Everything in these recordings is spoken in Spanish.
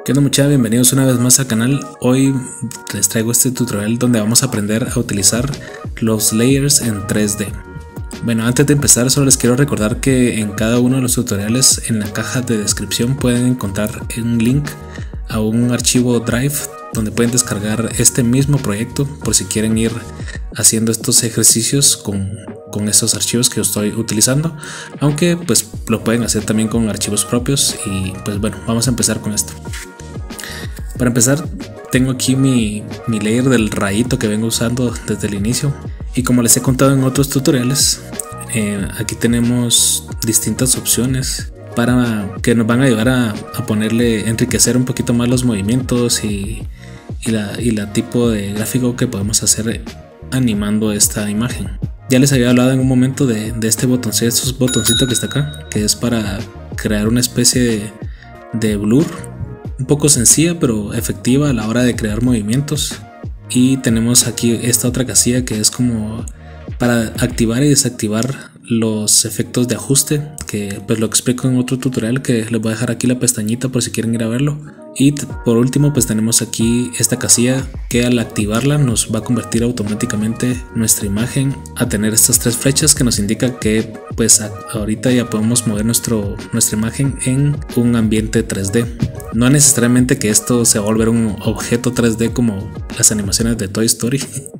¿Qué onda muchachos? Bienvenidos una vez más al canal. Hoy les traigo este tutorial donde vamos a aprender a utilizar los layers en 3D. Bueno, antes de empezar solo les quiero recordar que en cada uno de los tutoriales en la caja de descripción pueden encontrar un link a un archivo Drive donde pueden descargar este mismo proyecto por si quieren ir haciendo estos ejercicios con estos archivos que yo estoy utilizando, aunque pues lo pueden hacer también con archivos propios. Y pues bueno, vamos a empezar con esto. Para empezar, tengo aquí mi layer del rayito que vengo usando desde el inicio, y como les he contado en otros tutoriales, aquí tenemos distintas opciones para que nos van a ayudar a enriquecer un poquito más los movimientos y la tipo de gráfico que podemos hacer animando esta imagen. Ya les había hablado en un momento de este botoncito que está acá, que es para crear una especie de blur, un poco sencilla pero efectiva a la hora de crear movimientos. Y tenemos aquí esta otra casilla que es como para activar y desactivar los efectos de ajuste, que pues lo explico en otro tutorial, que les voy a dejar aquí la pestañita por si quieren ir a verlo. Y por último pues tenemos aquí esta casilla que al activarla nos va a convertir automáticamente nuestra imagen a tener estas tres flechas que nos indica que pues ahorita ya podemos mover nuestra imagen en un ambiente 3D. No necesariamente que esto se va a volver un objeto 3D como las animaciones de Toy Story,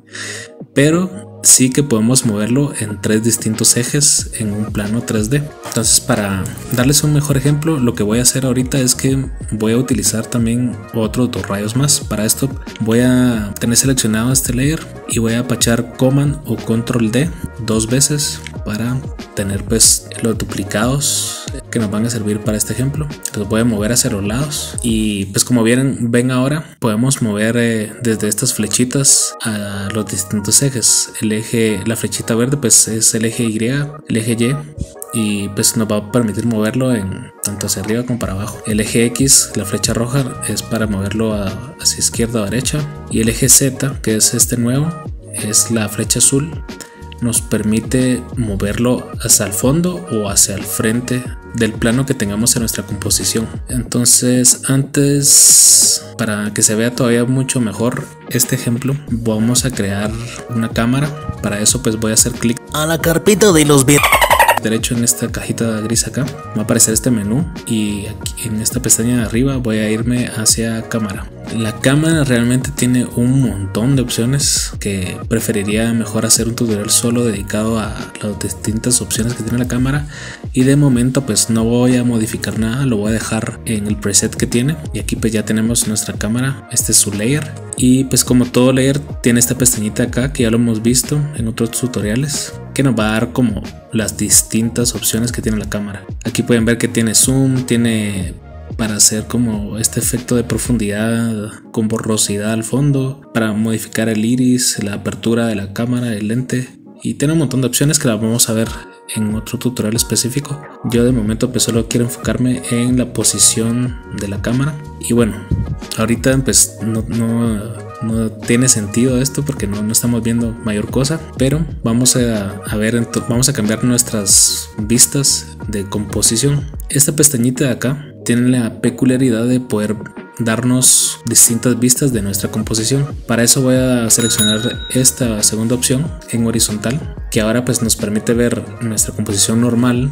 pero sí que podemos moverlo en tres distintos ejes en un plano 3D. Entonces, para darles un mejor ejemplo, lo que voy a hacer ahorita es que voy a utilizar también otros dos rayos más. Para esto voy a tener seleccionado este layer y voy a apachar Command o Control D dos veces para tener pues los duplicados que nos van a servir para este ejemplo. Los voy a mover hacia los lados y pues como ven ahora podemos mover desde estas flechitas a los distintos ejes. La flechita verde pues es el eje Y, el eje Y pues nos va a permitir moverlo tanto hacia arriba como para abajo. El eje X, la flecha roja, es para moverlo hacia izquierda o derecha, y el eje Z, que es este nuevo, es la flecha azul, nos permite moverlo hacia el fondo o hacia el frente del plano que tengamos en nuestra composición. Entonces, antes, para que se vea todavía mucho mejor este ejemplo, vamos a crear una cámara. Para eso pues voy a hacer clic a la carpeta de los videos derecho en esta cajita gris acá, va a aparecer este menú, y aquí en esta pestaña de arriba voy a irme hacia cámara. La cámara realmente tiene un montón de opciones que preferiría mejor hacer un tutorial solo dedicado a las distintas opciones que tiene la cámara, y de momento pues no voy a modificar nada, lo voy a dejar en el preset que tiene. Y aquí pues ya tenemos nuestra cámara, este es su layer, y pues como todo layer tiene esta pestañita acá que ya lo hemos visto en otros tutoriales, que nos va a dar como las distintas opciones que tiene la cámara. Aquí pueden ver que tiene zoom, tiene para hacer como este efecto de profundidad con borrosidad al fondo, para modificar el iris, la apertura de la cámara, el lente, y tiene un montón de opciones que las vamos a ver en otro tutorial específico. Yo de momento pues solo quiero enfocarme en la posición de la cámara. Y bueno, ahorita pues no tiene sentido esto porque no estamos viendo mayor cosa, pero vamos a cambiar nuestras vistas de composición. Esta pestañita de acá tiene la peculiaridad de poder darnos distintas vistas de nuestra composición. Para eso voy a seleccionar esta segunda opción en horizontal, que ahora pues nos permite ver nuestra composición normal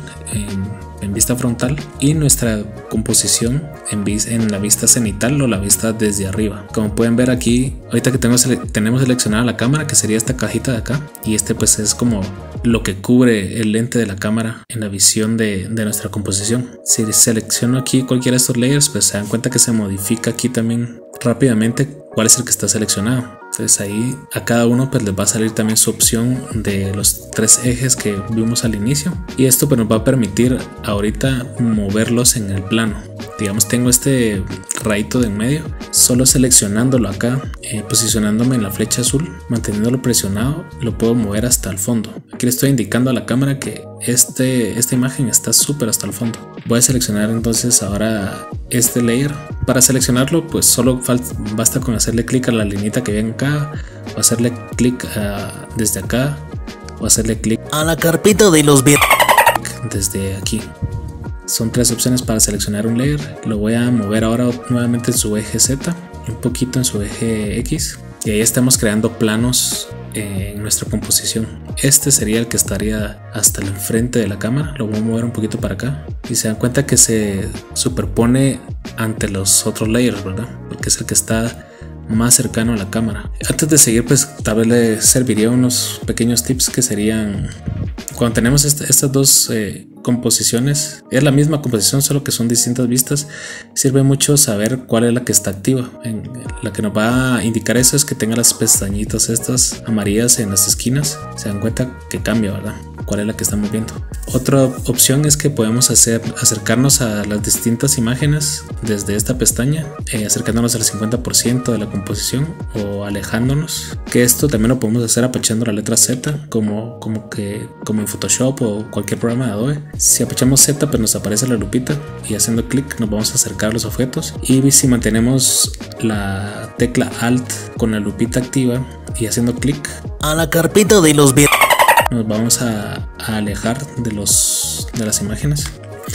en vista frontal y nuestra composición en la vista cenital o la vista desde arriba. Como pueden ver aquí, ahorita que tenemos seleccionada la cámara, que sería esta cajita de acá, y este pues es como lo que cubre el lente de la cámara en la visión de nuestra composición. Si selecciono aquí cualquiera de estos layers, pues se dan cuenta que se modifica aquí también rápidamente cuál es el que está seleccionado. Entonces ahí a cada uno pues les va a salir también su opción de los tres ejes que vimos al inicio, y esto pues nos va a permitir ahorita moverlos en el plano. Digamos, tengo este rayito de en medio, solo seleccionándolo acá, posicionándome en la flecha azul, manteniéndolo presionado, lo puedo mover hasta el fondo. Aquí le estoy indicando a la cámara que esta imagen está súper hasta el fondo. Voy a seleccionar entonces ahora este layer. Para seleccionarlo pues solo basta con hacerle clic a la linita que ven acá, o hacerle clic desde acá, o hacerle clic a la carpeta de los videos desde aquí. Son 3 opciones para seleccionar un layer. Lo voy a mover ahora nuevamente en su eje Z, un poquito en su eje X, y ahí estamos creando planos en nuestra composición. Este sería el que estaría hasta el enfrente de la cámara. Lo voy a mover un poquito para acá y se dan cuenta que se superpone ante los otros layers, ¿verdad? Porque es el que está más cercano a la cámara. Antes de seguir, pues tal vez le serviría unos pequeños tips que serían: cuando tenemos estas dos composiciones, es la misma composición solo que son distintas vistas, sirve mucho saber cuál es la que está activa. La que nos va a indicar eso es que tenga las pestañitas estas amarillas en las esquinas. Se dan cuenta que cambia, ¿verdad? Cuál es la que estamos viendo. Otra opción es que podemos acercarnos a las distintas imágenes desde esta pestaña, acercándonos al 50% de la composición o alejándonos, que esto también lo podemos hacer apachando la letra Z como en Photoshop o cualquier programa de Adobe. Si apachamos Z, pues nos aparece la lupita y haciendo clic nos vamos a acercar a los objetos, y si mantenemos la tecla Alt con la lupita activa y haciendo clic a la carpeta de los videos, nos vamos a alejar de las imágenes.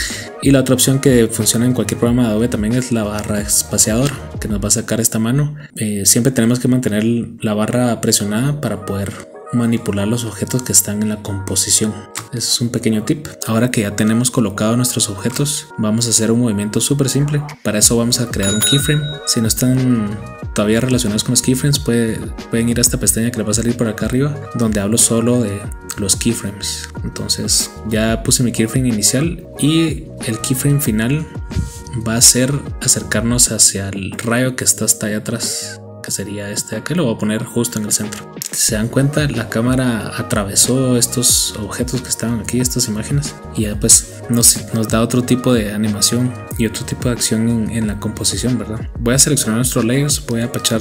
Y la otra opción que funciona en cualquier programa de Adobe también es la barra espaciador, que nos va a sacar esta mano. Siempre tenemos que mantener la barra presionada para poder manipular los objetos que están en la composición. Ese es un pequeño tip. Ahora que ya tenemos colocados nuestros objetos, vamos a hacer un movimiento súper simple. Para eso vamos a crear un keyframe. Si no están todavía relacionados con los keyframes, pueden ir a esta pestaña que les va a salir por acá arriba, donde hablo solo de los keyframes. Entonces ya puse mi keyframe inicial, y el keyframe final va a ser acercarnos hacia el rayo que está hasta allá atrás, que sería este de acá. Lo voy a poner justo en el centro. Si se dan cuenta, la cámara atravesó estos objetos que estaban aquí, estas imágenes, y ya pues nos da otro tipo de animación y otro tipo de acción en la composición, ¿verdad? Voy a seleccionar nuestros layers, voy a apachar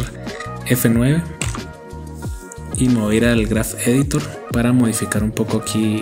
F9 y me voy a ir al Graph Editor para modificar un poco aquí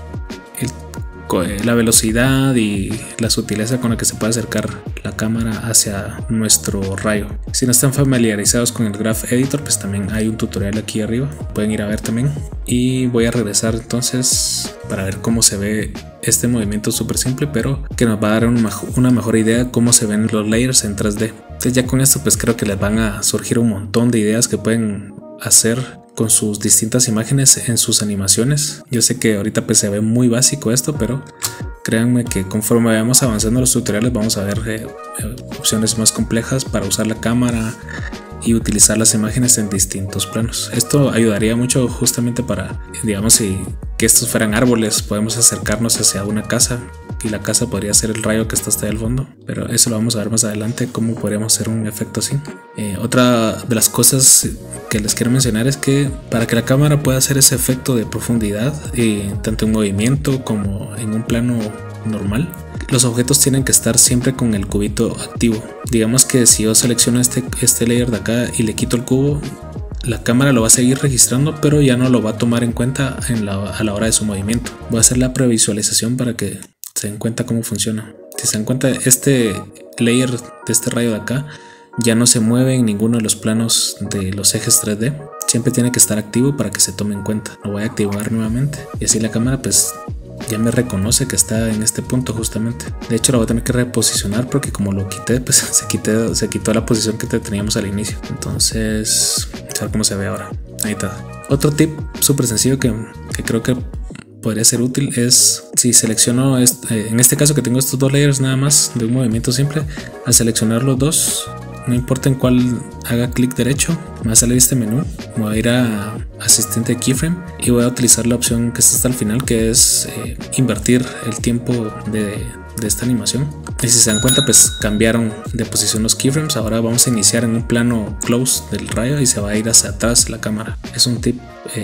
la velocidad y la sutileza con la que se puede acercar la cámara hacia nuestro rayo. Si no están familiarizados con el Graph Editor, pues también hay un tutorial aquí arriba, pueden ir a ver también. Y voy a regresar entonces para ver cómo se ve este movimiento súper simple, pero que nos va a dar una mejor idea de cómo se ven los layers en 3D. Entonces ya con esto pues creo que les van a surgir un montón de ideas que pueden hacer con sus distintas imágenes en sus animaciones. Yo sé que ahorita pues se ve muy básico esto, pero créanme que conforme vayamos avanzando los tutoriales vamos a ver opciones más complejas para usar la cámara y utilizar las imágenes en distintos planos. Esto ayudaría mucho justamente para, digamos, que estos fueran árboles, podemos acercarnos hacia una casa y la casa podría ser el rayo que está hasta el fondo, pero eso lo vamos a ver más adelante, cómo podríamos hacer un efecto así. Otra de las cosas que les quiero mencionar es que para que la cámara pueda hacer ese efecto de profundidad, tanto en movimiento como en un plano normal, los objetos tienen que estar siempre con el cubito activo. Digamos que si yo selecciono este layer de acá y le quito el cubo, la cámara lo va a seguir registrando, pero ya no lo va a tomar en cuenta a la hora de su movimiento. Voy a hacer la previsualización para que se den cuenta cómo funciona. Si se dan cuenta, este layer de este rayo de acá ya no se mueve en ninguno de los planos de los ejes 3D. Siempre tiene que estar activo para que se tome en cuenta. Lo voy a activar nuevamente y así la cámara pues ya me reconoce que está en este punto justamente. De hecho lo voy a tener que reposicionar porque como lo quité pues se quitó la posición que teníamos al inicio. Entonces a ver cómo se ve ahora. Ahí está. Otro tip súper sencillo que creo que podría ser útil es si selecciono en este caso que tengo estos dos layers nada más de un movimiento simple. Al seleccionar los dos, no importa en cuál haga clic derecho, me va a salir este menú. Me voy a ir a asistente de keyframe y voy a utilizar la opción que está hasta el final, que es invertir el tiempo de esta animación. Y si se dan cuenta pues cambiaron de posición los keyframes. Ahora vamos a iniciar en un plano close del rayo y se va a ir hacia atrás la cámara. Es un tip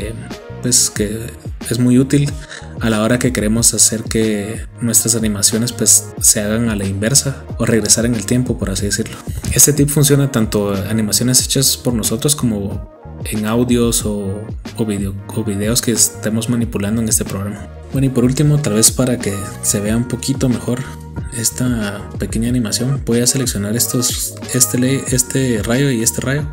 pues que es muy útil a la hora que queremos hacer que nuestras animaciones pues se hagan a la inversa o regresar en el tiempo, por así decirlo. Este tip funciona tanto en animaciones hechas por nosotros como en audios o videos que estemos manipulando en este programa. Bueno, y por último, tal vez para que se vea un poquito mejor esta pequeña animación, voy a seleccionar este rayo y este rayo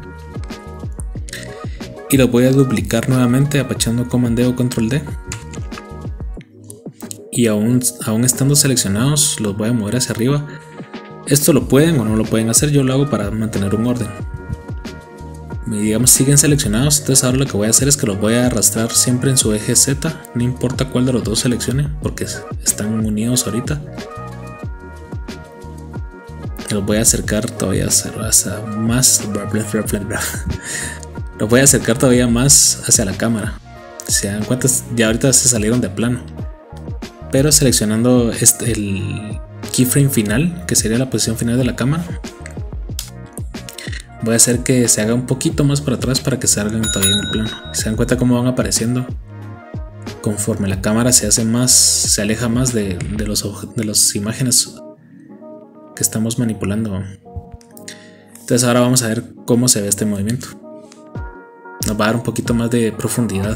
y lo voy a duplicar nuevamente apachando Command D o Control D. y aún estando seleccionados los voy a mover hacia arriba. Esto lo pueden o no lo pueden hacer, yo lo hago para mantener un orden. Digamos siguen seleccionados, entonces ahora lo que voy a hacer es que los voy a arrastrar siempre en su eje Z, no importa cuál de los dos seleccione porque están unidos ahorita. Los voy a acercar todavía más, los voy a acercar todavía más hacia la cámara. Si se dan cuenta, ya ahorita se salieron de plano, pero seleccionando el keyframe final, que sería la posición final de la cámara, voy a hacer que se haga un poquito más para atrás para que salgan todavía en plano. Se dan cuenta cómo van apareciendo conforme la cámara se aleja más de las imágenes que estamos manipulando. Entonces ahora vamos a ver cómo se ve este movimiento. Nos va a dar un poquito más de profundidad.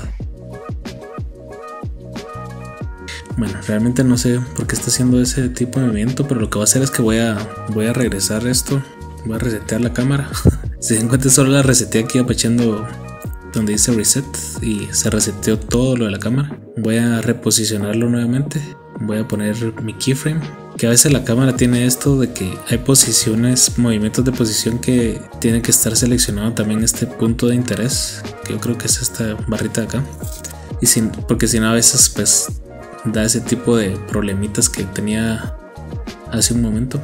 Bueno, realmente no sé por qué está haciendo ese tipo de movimiento, pero lo que voy a hacer es que voy a regresar esto. Voy a resetear la cámara. Si se dan cuenta, solo la reseteé aquí apachando donde dice reset y se reseteó todo lo de la cámara. Voy a reposicionarlo nuevamente. Voy a poner mi keyframe, que a veces la cámara tiene esto de que hay movimientos de posición que tienen que estar seleccionado también este punto de interés, que yo creo que es esta barrita de acá, porque si no a veces pues da ese tipo de problemitas que tenía hace un momento.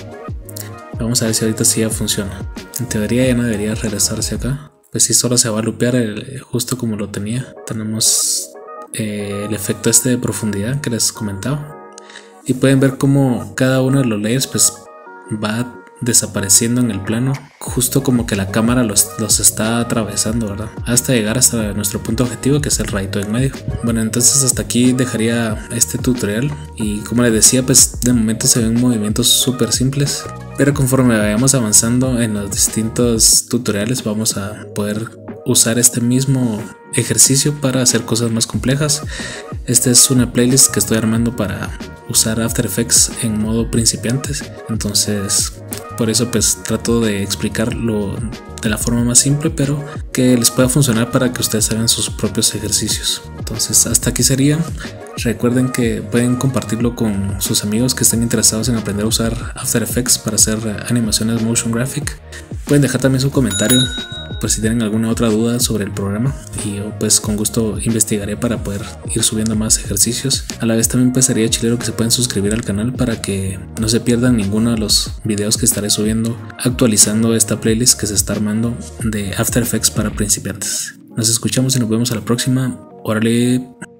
Vamos a ver si ahorita sí ya funciona. En teoría ya no debería regresarse acá, pues sí, solo se va a lupear justo como lo tenía. Tenemos el efecto este de profundidad que les comentaba, y pueden ver cómo cada uno de los layers pues va desapareciendo en el plano, justo como que la cámara los está atravesando, ¿verdad? Hasta llegar hasta nuestro punto objetivo, que es el rayito en medio. Bueno, entonces hasta aquí dejaría este tutorial, y como les decía, pues de momento se ven movimientos súper simples, pero conforme vayamos avanzando en los distintos tutoriales vamos a poder usar este mismo ejercicio para hacer cosas más complejas. Esta es una playlist que estoy armando para usar After Effects en modo principiantes, entonces por eso pues trato de explicarlo de la forma más simple, pero que les pueda funcionar para que ustedes hagan sus propios ejercicios. Entonces hasta aquí sería. Recuerden que pueden compartirlo con sus amigos que estén interesados en aprender a usar After Effects para hacer animaciones motion graphic. Pueden dejar también su comentario pues si tienen alguna otra duda sobre el programa, y yo pues con gusto investigaré para poder ir subiendo más ejercicios. A la vez también pues sería chilero que se puedan suscribir al canal para que no se pierdan ninguno de los videos que estaré subiendo actualizando esta playlist que se está armando de After Effects para principiantes. Nos escuchamos y nos vemos a la próxima. Órale.